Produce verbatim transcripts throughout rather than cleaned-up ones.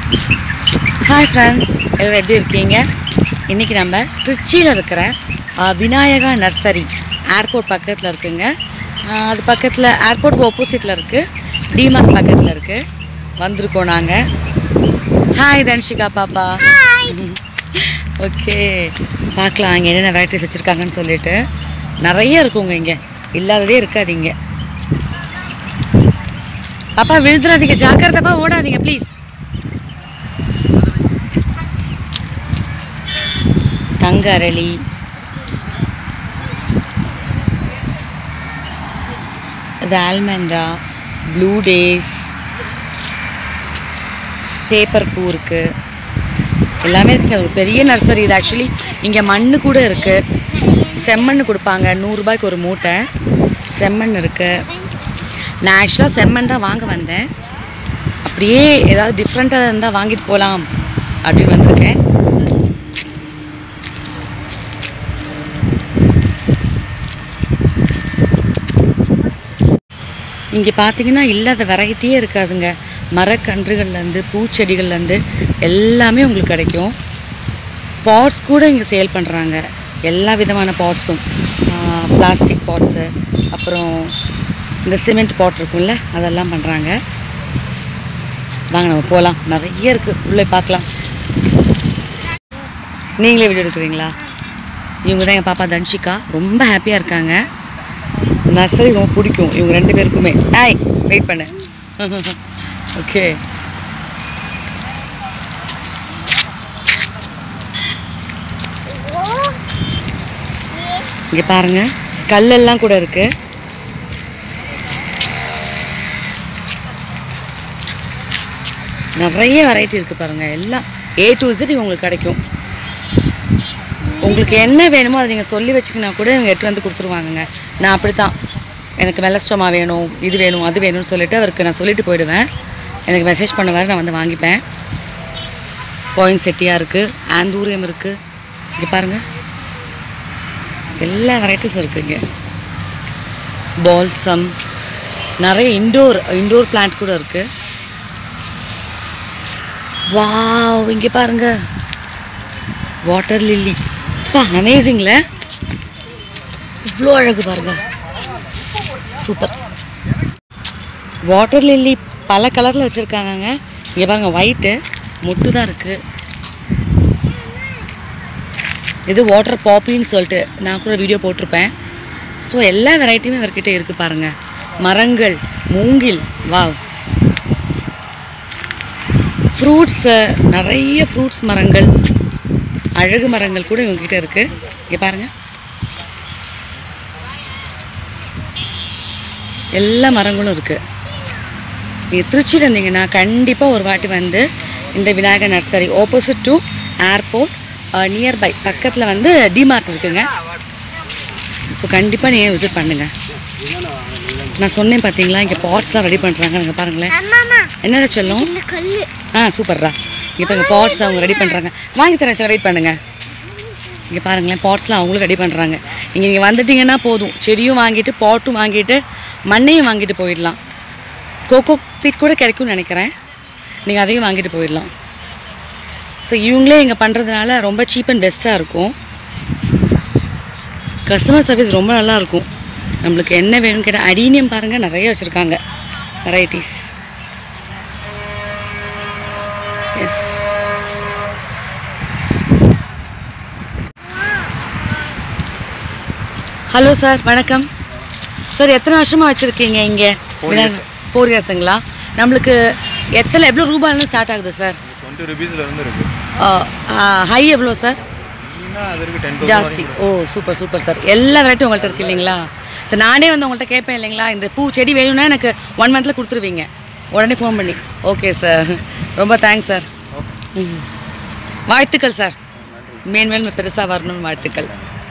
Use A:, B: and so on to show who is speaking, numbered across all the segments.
A: Hi friends, எல்லோரும் எப்படி இருக்கீங்க? இன்றைக்கி நம்ம ட்ரிச்சியில் இருக்கிற விநாயகா நர்சரி ஏர்போர்ட் பக்கத்தில் இருக்குங்க. அது பக்கத்தில் ஏர்போர்ட் ஆப்போசிட்டில் இருக்குது, D-mart பக்கத்தில் இருக்குது. வந்திருக்கோம் நாங்கள். ஹாய் தன்ஷிகா பாப்பா. ஓகே, பார்க்கலாம் இங்கே என்னென்ன வெரைட்டிஸ் வச்சுருக்காங்கன்னு சொல்லிட்டு. நிறைய இருக்குங்க, இங்கே இல்லாததே இருக்காது. இங்கே பாப்பா விழுந்துடாதீங்க, ஜாக்கிரதைப்பா, ஓடாதீங்க ப்ளீஸ். தங்க அரளி, இது ஆல்மண்டா, ப்ளூ டேஸ், பேப்பர் பூ இருக்குது, எல்லாமே இருக்குது. பெரிய நர்சரி இது. ஆக்சுவலி இங்கே மண் கூட இருக்குது. செம்மண் கொடுப்பாங்க, நூறுரூபாய்க்கு ஒரு மூட்டை செம்மண் இருக்குது. நான் ஆக்சுவலாக செம்மண் தான் வாங்க வந்தேன். அப்படியே ஏதாவது டிஃப்ரெண்ட்டாக இருந்தால் வாங்கிட்டு போகலாம் அப்படின்னு வந்திருக்கேன். இங்கே பார்த்தீங்கன்னா இல்லாத வெரைட்டியே இருக்காதுங்க. மரக்கன்றுகள்லேருந்து பூச்செடிகள்லேருந்து எல்லாமே உங்களுக்கு கிடைக்கும். பாட்ஸ் கூட இங்கே சேல் பண்ணுறாங்க, எல்லா விதமான பாட்ஸும். பிளாஸ்டிக் பாட்ஸு, அப்புறம் இந்த சிமெண்ட் பாட் இருக்கும்ல, அதெல்லாம் பண்ணுறாங்க. வாங்க நம்ம போகலாம், நிறைய இருக்குது, உள்ளே பார்க்கலாம். நீங்களே வீடியோ எடுக்கிறீங்களா? இவங்க தான் எங்கள் பாப்பா தன்ஷிகா. ரொம்ப ஹாப்பியாக இருக்காங்க. நர்சரி ரொம்ப பிடிக்கும் இவங்க ரெண்டு பேருக்குமே. ஹாய், வெயிட் பண்ணு. ஓகே, இங்கே பாருங்கள், கல்லெல்லாம் கூட இருக்குது. நிறைய வெரைட்டி இருக்குது பாருங்கள். எல்லாம் ஏ டு Z உங்களுக்கு கிடைக்கும். உங்களுக்கு என்ன வேணுமோ அதை நீங்கள் சொல்லி வச்சுக்கினா கூட இவங்க எடுத்து வந்து கொடுத்துருவாங்கங்க. நான் அப்படி தான், எனக்கு மெலஸ்டோமா வேணும், இது வேணும், அது வேணும்னு சொல்லிவிட்டு அவருக்கு நான் சொல்லிட்டு போயிடுவேன். எனக்கு மெசேஜ் பண்ணுவார், நான் வந்து வாங்கிப்பேன். பாயிண்ட் செட்டியாக இருக்குது, ஆந்தூரியம் இருக்குது. இங்கே பாருங்கள், எல்லா வெரைட்டிஸும் இருக்குது இங்கே. பால்சம், நிறைய இண்டோர் இண்டோர் பிளான்ட் கூட இருக்குது. வாவ், இங்கே பாருங்க, வாட்டர் லில்லி. பா, அமேசிங்ல, இவ்வளோ அழகு பாருங்க, சூப்பர். வாட்டர் லில்லி பல கலரில் வச்சுருக்காங்க. இங்கே பாருங்க, ஒயிட்டு மொட்டு தான் இருக்குது. இது வாட்டர் பாப்பின்னு சொல்லிட்டு நான் கூட வீடியோ போட்டிருப்பேன். ஸோ எல்லா வெரைட்டியுமே இவர்கிட்ட இருக்குது பாருங்கள். மரங்கள், மூங்கில், வாவ். ஃப்ரூட்ஸு, நிறைய ஃப்ரூட்ஸ் மரங்கள், அழகு மரங்கள் கூட இவங்ககிட்ட இருக்குது. இங்கே பாருங்கள், எல்லா மரங்களும் இருக்குது. நீங்கள் திருச்சியில் இருந்தீங்கன்னா கண்டிப்பாக ஒரு வாட்டி வந்து இந்த Vinayagar nursery opposite to airport nearby பக்கத்தில் வந்து D-mart இருக்குங்க. ஸோ கண்டிப்பாக நீங்கள் விசிட் பண்ணுங்கள். நான் சொன்னேன் பார்த்தீங்களா, இங்கே பாட்ஸ்லாம் ரெடி பண்ணுறாங்க. நீங்கள் பாருங்களேன், என்னடா சொல்லும். ஆ, சூப்பர்ரா. இங்கே பாருங்கள், பாட்ஸ் அவங்க ரெடி பண்ணுறாங்க. வாங்கி தரேன், வெயிட் பண்ணுங்கள். இங்கே பாருங்களேன், பாட்ஸ்லாம் அவங்களும் ரெடி பண்ணுறாங்க. இங்கே நீங்கள் வந்துட்டிங்கன்னா போதும், செடியும் வாங்கிட்டு பாட்டும் வாங்கிட்டு மண்ணையும் வாங்கிட்டு போயிடலாம். கோகோ பீட் கூட கிடைக்கும்னு நினைக்கிறேன், நீங்கள் அதையும் வாங்கிட்டு போயிடலாம். ஸோ இவங்களே இங்கே பண்ணுறதுனால ரொம்ப சீப் அண்ட் பெஸ்ட்டாக இருக்கும். கஸ்டமர் சர்வீஸ் ரொம்ப நல்லாயிருக்கும். நம்மளுக்கு என்ன வேணும்னு கேட்டால் அடீனியம் பாருங்கள், நிறைய வச்சுருக்காங்க வெரைட்டிஸ். எஸ், ஹலோ சார், வணக்கம் சார். எத்தனை வருஷமாக வச்சுருக்கீங்க இங்கே? ஃபோர் இயர்ஸுங்களா? நம்மளுக்கு எத்தனை எவ்வளோ ரூபாயிலேருந்து ஸ்டார்ட் ஆகுது சார்?
B: டுவெண்ட்டி ருபீஸ்லேருந்து இருக்குது.
A: ஹை எவ்வளோ சார்? ஜாஸ்தி. ஓ, சூப்பர் சூப்பர் சார். எல்லா வெரைட்டியும் உங்கள்கிட்ட இருக்குது இல்லைங்களா? சார் நானே வந்து உங்கள்கிட்ட கேட்பேன் இல்லைங்களா, இந்த பூ செடி வேணும்னா எனக்கு ஒன் மந்தில் கொடுத்துருவீங்க, உடனே ஃபோன் பண்ணி. ஓகே சார், ரொம்ப தேங்க்ஸ் சார். ம், வாழ்த்துக்கள் சார், மேன் மேலும் பெருசாக வரணும்னு வாழ்த்துக்கள்.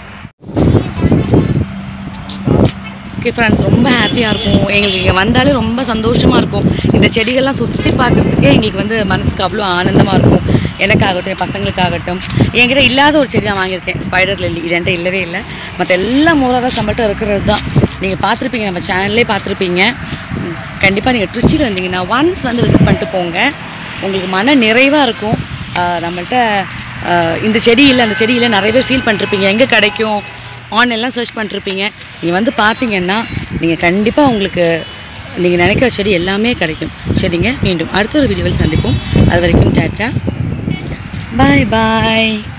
A: ஓகே ஃப்ரெண்ட்ஸ், ரொம்ப ஹாப்பியாக இருக்கும் எங்களுக்கு. இங்கே வந்தாலே ரொம்ப சந்தோஷமாக இருக்கும். இந்த செடிகள்லாம் சுற்றி பார்க்குறதுக்கே எங்களுக்கு வந்து மனசுக்கு அவ்வளோ ஆனந்தமாக இருக்கும். எனக்காகட்டும், என் பசங்களுக்காகட்டும். என்கிட்ட இல்லாத ஒரு செடி நான் வாங்கியிருக்கேன், ஸ்பைடர் லில்லி. இது என்கிட்ட இல்லவே இல்லை. மற்ற எல்லா மோராக நம்மள்கிட்ட இருக்கிறது தான். நீங்கள் பார்த்துருப்பீங்க, நம்ம சேனல்லே பார்த்துருப்பீங்க. கண்டிப்பாக நீங்கள் ட்ரிச்சியில் வந்தீங்கன்னா ஒன்ஸ் வந்து விசிட் பண்ணிட்டு போங்க. உங்களுக்கு மன நிறைவாக இருக்கும். நம்மள்கிட்ட இந்த செடி இல்லை அந்த செடி இல்லை நிறைய பேர் ஃபீல் பண்ணிருப்பீங்க, எங்கே கிடைக்கும் ஆன்லைன்லாம் சர்ச் பண்ணிருப்பீங்க. நீங்கள் வந்து பார்த்தீங்கன்னா நீங்கள் கண்டிப்பாக உங்களுக்கு நீங்கள் நினைக்கிற செடி எல்லாமே கிடைக்கும். சரிங்க, மீண்டும் அடுத்த ஒரு வீடியோவில் சந்திப்போம். அது வரைக்கும் டாட்டா, பாய் பாய்.